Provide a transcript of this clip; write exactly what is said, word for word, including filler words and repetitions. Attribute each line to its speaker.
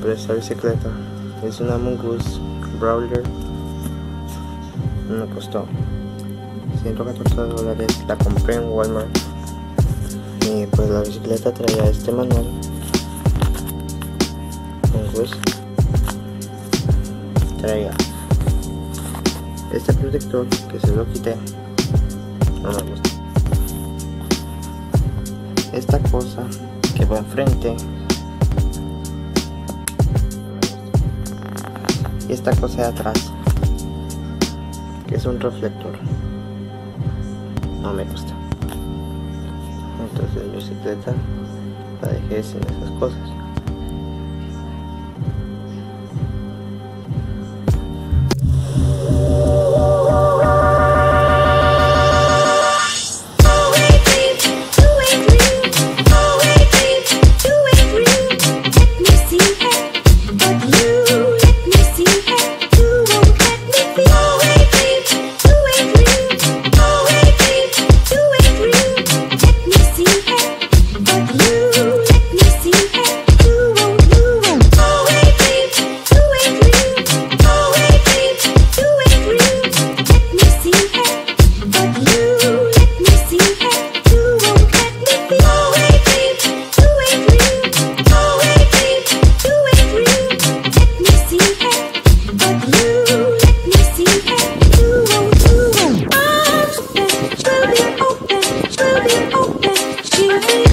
Speaker 1: sobre esta bicicleta. Es una Mongoose Brawler. Me costó ciento catorce dólares. La compré en Walmart. Y pues la bicicleta traía este manual Mongoose. Traía este protector que se lo quité. No me gusta. Esta cosa que va enfrente. Y esta cosa de atrás, que es un reflector, no me gusta. Entonces mi bicicleta la dejé sin esas cosas.
Speaker 2: We'll be open, we'll be open.